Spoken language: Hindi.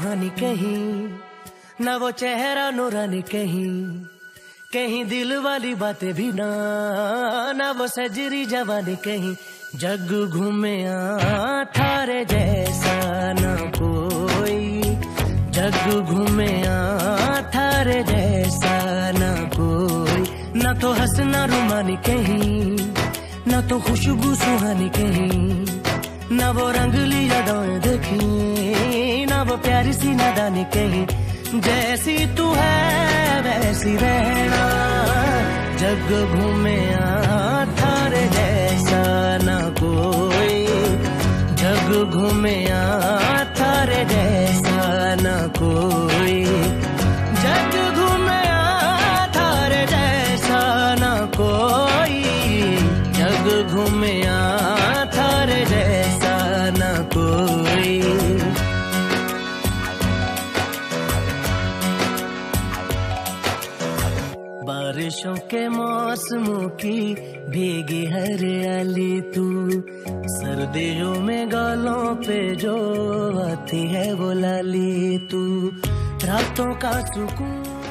सुहानी कहीं, ना वो चेहरा नूरानी कहीं, कहीं दिल वाली बातें भी ना वो सजरी जवानी कहीं। जग घूमे थारे जैसा ना कोई, जग घूमे थारे जैसा ना कोई। ना तो हंसना रुमानी कहीं, ना तो खुशबू सुहानी कहीं, ना वो रंगली यादें देखी, ना वो प्यारी सी नादानी कहीं। जैसी तू है वैसी रहना, जग घूमे थारे जैसा ना कोई, जग घूमे थारे जैसा ना कोई, जग घूमे थारे जैसा ना कोई, जग घूमे थारे जैसा ना कोई। बारिशों के मौसमों की भीगी हरियाली तू, सर्दियों में गालों पे जो आती है वो लाली तू, रातों का सुकून।